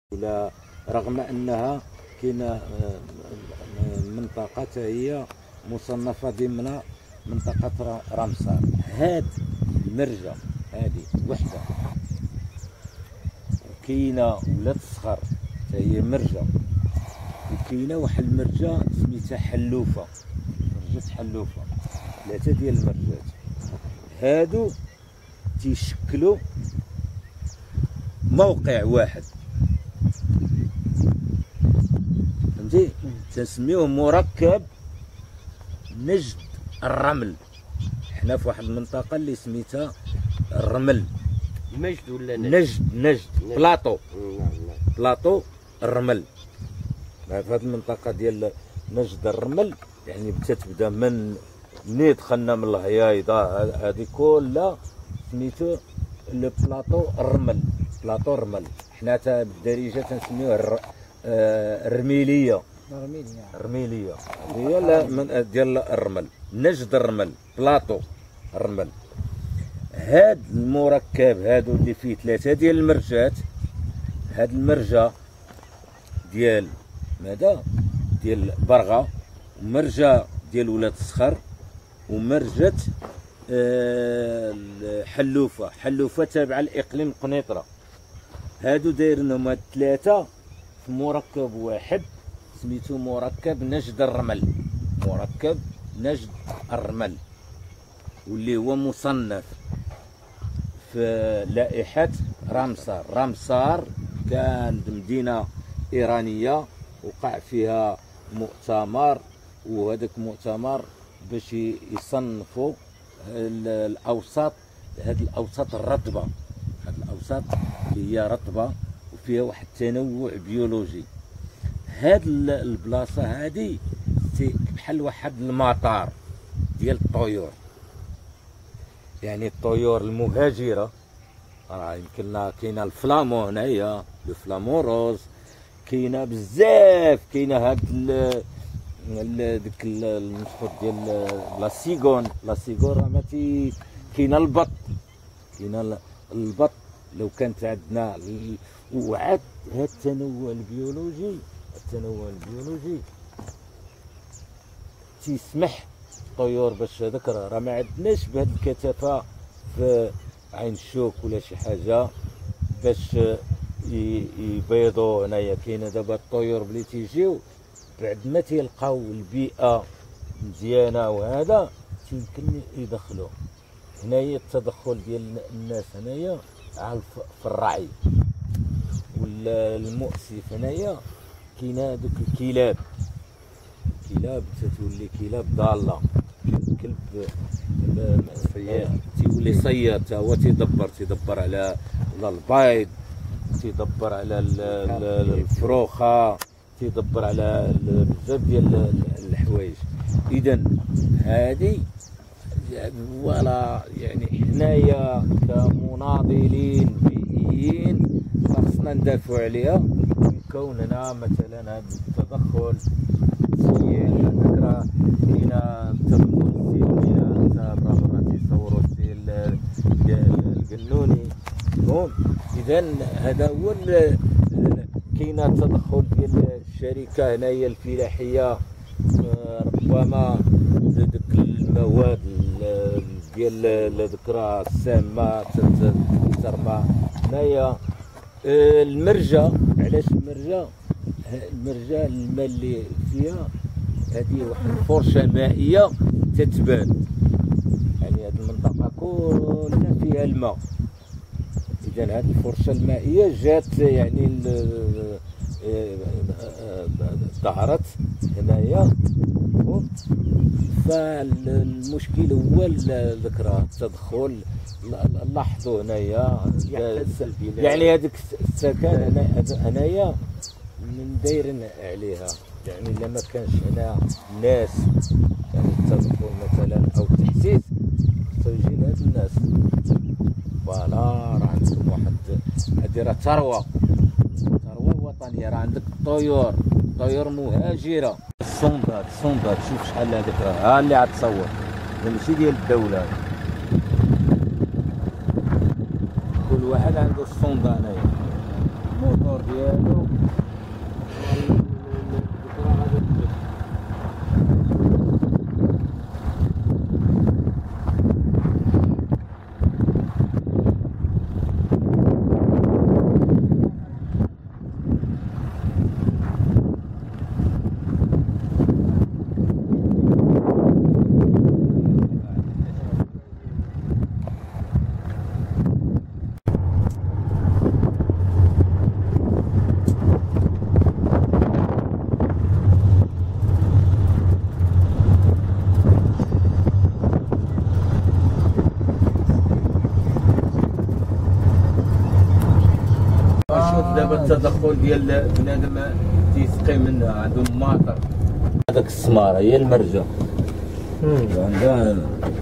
ولا رغم انها كاينه منطقه هي مصنفه ضمن منطقه رامسار. هاد المرجه هذه وحده كاينه ولاد الصخر هي مرجه، وكاينه واحد المرجه سميتها حلوفه، مرجه حلوفه. ثلاثه ديال المرجات هادو تيشكلوا موقع واحد، فهمتي؟ تنسميوه مركب نجد الرمل. حنا في واحد المنطقه اللي سميتها الرمل. مجد ولا نجد بلاطو. نعم. بلاطو الرمل. في هذه المنطقه ديال نجد الرمل يعني تتبدا من ملي دخلنا من الهيايضه هذه كلها سميتو البلاطو الرمل. بلاطو الرمل حنا بالدارجه تنسميوه الرميليه. الرميليه هي من ديال الرمل، نجد الرمل، بلاطو الرمل. هاد المركب هادو اللي فيه ثلاثه ديال المرجات، هاد المرجه ديال ماذا ديال برغه، ومرجه ديال ولاد الصخر، ومرجه حلوفه. حلوفه تابعه لاقليم قنيطره. هادو دايرينهم هاد الثلاثه في مركب واحد سميتو مركب نجد الرمل. مركب نجد الرمل، واللي هو مصنف في لائحة رامسار. رامسار كان مدينة إيرانية وقع فيها مؤتمر، وهذاك المؤتمر باش يصنفوا الأوساط، هاد الأوساط الرطبة، هاد الأوساط اللي هي رطبة وفيها واحد التنوع بيولوجي. هاد البلاصة هادي بحال واحد المطار ديال الطيور، يعني الطيور المهاجرة. راه يمكن كاينه الفلامو هنايا، لو فلامو روز، كاينه بزاف، كاينه هاد ديك المسخوط ديال لاسيغون. لاسيغون راه ماتي، كاينه البط، كاينه البط لو كانت عندنا. وعاد هاد التنوع البيولوجي، التنوع البيولوجي تيسمح الطيور باش هذاك راه ما عندناش بهاد الكثافه في عين الشوك ولا شي حاجه باش يبيضوا هنايا. كاينه دابا الطيور بلي تيجيو بعد ما تيلقاو البيئه مزيانه وهذا يمكن يدخلوا هنايا. التدخل ديال الناس هنايا في الرعي والمؤسف هنايا كاينه دوك الكلاب. الكلاب تتولي كلاب ضاله، كلب صياد تيولي صياد، تا هو تيدبر على البيض، تيدبر على الفروخه، تيدبر على بزاف ديال الحوايج. اذا هذه ولا يعني حنايا كمناضلين بيئيين خاصنا ندافعوا عليها، من كوننا مثلا هذا التدخل السيء. ذكرى كاينه التدخل السلمي، برا تيصوروا السيل ديال القنوني. اذا هذا هو كاينه التدخل ديال الشركه هنايا الفلاحيه، ربما ديك المواد ديال الذكرى السامه ترمى هنايا. المرجه، علاش المرجه؟ المرجه الماء اللي فيها هذه واحد الفرشه مائيه تتبان، يعني هذه المنطقه كلها فيها الماء. اذا هذه الفرشه المائيه جات يعني ظهرت هنايا. فالمشكل هو الذكرى التدخل. لاحظوا هنايا يعني هذيك السكن هنايا من دايرين عليها، يعني الا ما كانش هنا ناس يعني التدخل مثلا او التحسيس خصو يجي لهاد الناس. فوالا راه عندكم واحد، هادي راه ثروه وطنيه. راه عندك الطيور، طيور مهاجره. الصندات شوف شحال هذيك، ها اللي عاد تصور ماشي ديال الدوله. كل واحد عنده الصنده هنايا. الموتور ديالو دابا التدخل ديال بنادم تيسقي منها عنده ماطر هذاك السماره هي المرجه عندها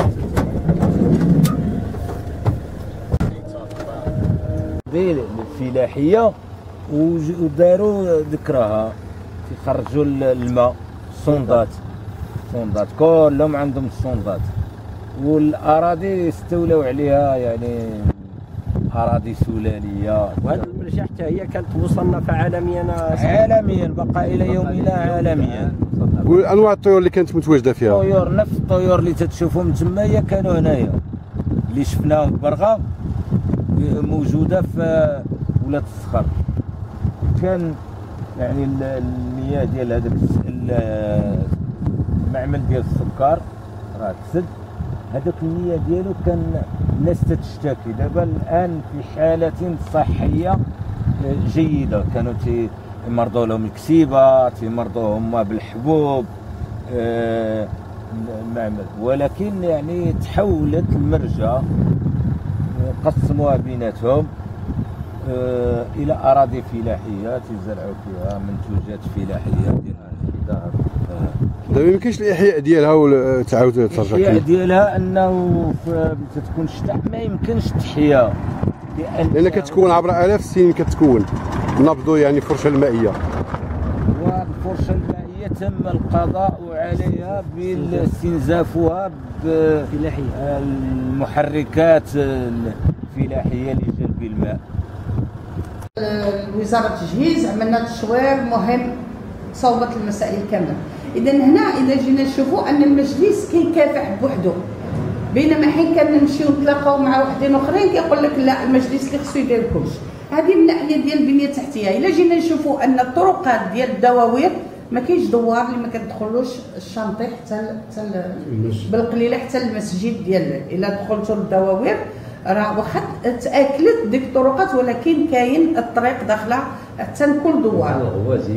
ديال الفلاحيه وداروا ذكرها تيخرجوا الماء صوندات كلهم عندهم الصوندات والاراضي استولوا عليها يعني اراضي سلاليه وهذه المرجع حتى هي كانت مصنفه عالميا بقى الى يومنا عالميا. وانواع الطيور اللي كانت متواجده فيها طيور نفس الطيور اللي تتشوفهم تما هي كانوا هنايا اللي شفناهم برغا موجوده في ولاد الصخر. كان يعني المياه ديال هذاك المعمل ديال السكر راه تسد هذاك المياه ديالو كان الناس تتشتكي. دابا الان في حالة صحية جيدة، كانوا تيمرضوا لهم الكسيبة، تيمرضوهم بالحبوب المعمل، ولكن يعني تحولت المرجة قسموها بيناتهم الى اراضي فلاحيه تزرعوا فيها منتوجات فلاحيه ديال الخضار. دابا ما يمكنش الاحياء ديالها ولا تعاود ترجع الاحياء ديالها انه تكون الشتاء ما يمكنش تحيا لان كتكون عبر الاف السنين كتكون نبضوا يعني الفرشه المائيه. والفرشه المائيه تم القضاء عليها باستنزافها بفلاحيه المحركات الفلاحيه لجلب الماء. وزاره التجهيز عملنا تشوير مهم صوبت المسائل كامله. اذا هنا اذا جينا نشوفوا ان المجلس كيكافح بوحده، بينما حين كنمشيو نتلاقاو مع وحدين اخرين كيقول لك لا المجلس اللي خصو يدير كلشي. هذه من ناحيه ديال البنيه التحتيه. الا جينا نشوفوا ان الطرقات ديال الدواوير ما كاينش دوار اللي ما كتدخلوش الشانطي حتى بالقليله حتى المسجد ديال. الا دخلتوا للدواوير راه واخا تاكلت ديك الطرقات ولكن كاين الطريق داخله حتى لكل دوار.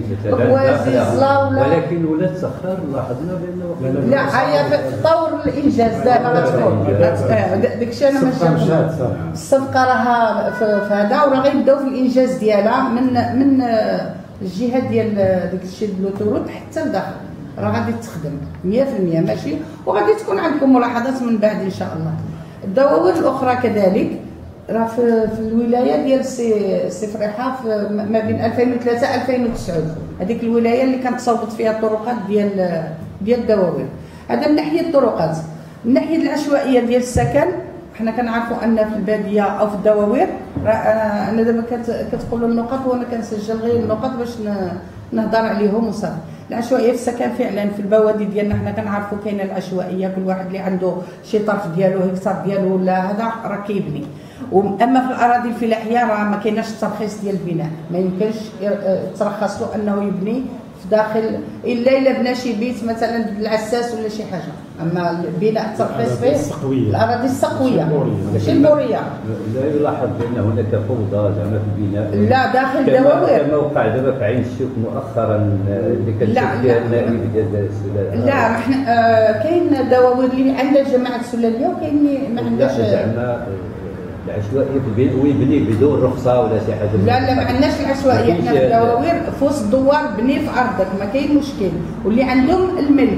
غوازي زلاوله ولكن ولات سخار لاحظنا بانه لا هي في طور الانجاز دابا غتكون داكشي انا ماشي الصفقه راها في هذا وراه غيبداو في الانجاز ديالها من الجهه ديال داك الشيء ديال لوتوروت حتى لداخل راه غادي تخدم 100% ماشي. وغادي تكون عندكم ملاحظات من بعد ان شاء الله. الدواوير الاخرى كذلك راه في الولايه ديال سي فريحه ما بين 2003 2009 هذيك الولايه اللي كانت تصوت فيها الطرقات ديال الدواوير. هذا من ناحيه الطرقات. من ناحيه العشوائيه ديال السكن حنا كنعرفوا ان في الباديه او في الدواوير انا دابا كتقولوا النقط وانا كنسجل غير النقط باش نهضر عليهم وصافي. العشوائيه في السكن فعلا في البوادي ديالنا حنا كنعرفوا كاينه العشوائيه، كل واحد اللي عنده شي طرف ديالو هكتار ديالو ولا هذا راه كيبني. اما في الاراضي الفلاحيه راه ما كايناش الترخيص ديال البناء، ما يمكنش ترخص له انه يبني في داخل الا بنا شي بيت مثلا بالعساس ولا شي حاجه. اما البناء الترخيص فيه الاراضي السقويه ماشي الموريه. لا يلاحظ بان هناك فوضى زعما في البناء لا داخل الدواوير كما وقع دابا في عين الشوك مؤخرا اللي كتشوف فيها النائب ديال السلاليه. لا حنا كاين دواوير اللي عندها الجماعه السلاليه وكاين ما عندهاش زعما العشوائيه في البيت ويبني بدون رخصه ولا شي حاجه. لا ما عندناش العشوائيه. حنا في الدواوير في وسط الدوار بني في ارضك ما كاين مشكل، واللي عندهم الملك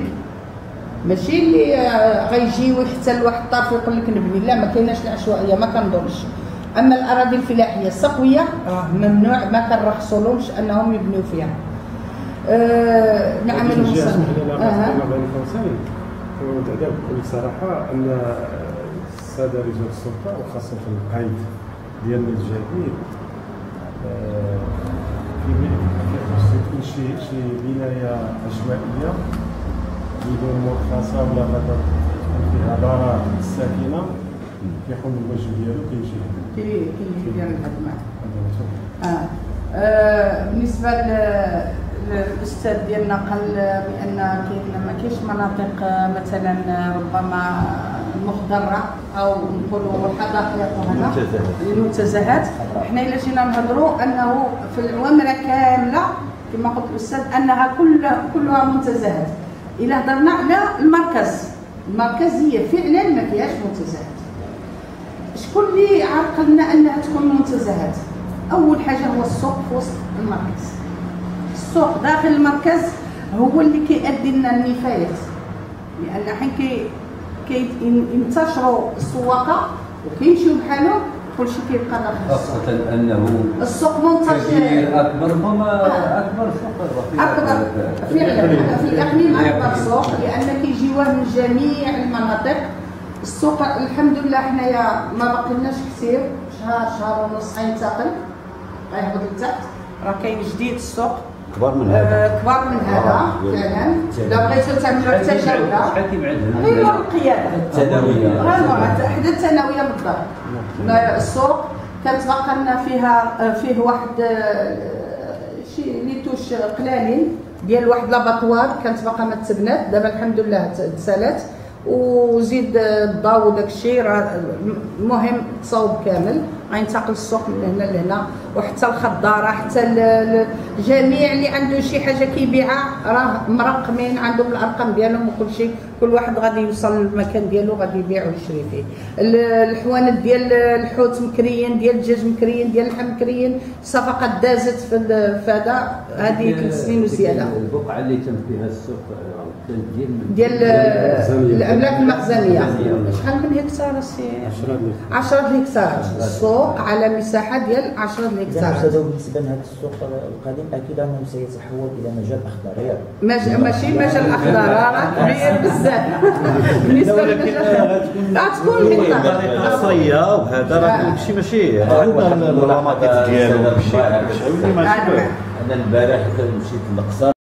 ماشي اللي غيجي ويحتل واحد الطرف ويقول لك نبني. لا ما كايناش العشوائيه ما كنظنش. اما الاراضي الفلاحيه السقويه راه ممنوع ما كنرخصولهمش انهم يبنيو فيها. نعملوا مصالح. وتعدى بكل صراحه ان الساده رجال السلطه وخاصه القائد ديالنا الجديد كيفاش تكون شي بنايه عشوائيه بدون مرخصه ولا غدا فيها ضرر الساكنه كيقوم بالواجب ديالو كيمشي كيدير الخدمه. بالنسبه للاستاذ ديالنا قال بان ما كاينش مناطق مثلا ربما مخضره او نقولوا حدائق وهنا المنتزهات. حنا الا جينا نهضروا انه في العوامره كامله كما قلت الاستاذ انها كلها منتزهات. الا هضرنا على المركزيه فعلا ما فيهاش منتزهات. شكون اللي عرق لنا انها تكون منتزهات؟ اول حاجه هو السوق في وسط المركز. السوق داخل المركز هو اللي كيؤدي لنا النفايات، لان حين ينتشروا السواقه وكيمشيو بحالهم كلشي كيبقى داخل السوق. خاصة انه السوق منتشر اكبر ربما اكبر سوق اكبر فعلا في الاقليم اكبر سوق، لان كيجيوه من جميع المناطق. السوق الحمد لله حنايا ما باقيناش كثير، شهر ونص غينتقل غيهبط لتحت. راه كاين جديد السوق كبار من هذا فعلا. لا بغيتو تعملوا حتى جوله غير القياده الثانويه حدا الثانويه بالضبط. السوق كانت باقا لنا فيه واحد شي ليتوش قلالين ديال واحد لاباطوار كانت باقا ما تسبنات. دابا الحمد لله تسالات وزيد الضوء وداك الشيء. راه المهم تصاوب كامل غينتقل السوق من هنا لهنا، وحتى الخضاره حتى الجميع اللي عنده شي حاجه كيبيعها راه مرقمين عندهم الارقام ديالهم وكل شيء. كل واحد غادي يوصل للمكان ديالو غادي يبيع ويشري فيه. الحوانت ديال الحوت مكريين، ديال الدجاج مكريين، ديال اللحم مكريين. الصفقات دازت في هذا هذه 3 سنين وزياده. البقعه اللي تم فيها السوق ديال الاملاك المخزنيه شحال من هكتار السي؟ 10 هكتار. السوق على مساحه ديال 10 هكتار. بالنسبه لهذا السوق القديم اكيد انه سيتحول الى مجال اخضر ياك؟ ماشي مجال اخضر، راه كبير بزاف بالنسبه للمجال. تكون هكتار خاصيه وهذا راه داكشي ماشي عندنا المناطق ديالو داكشي انا البارح مشيت للقصر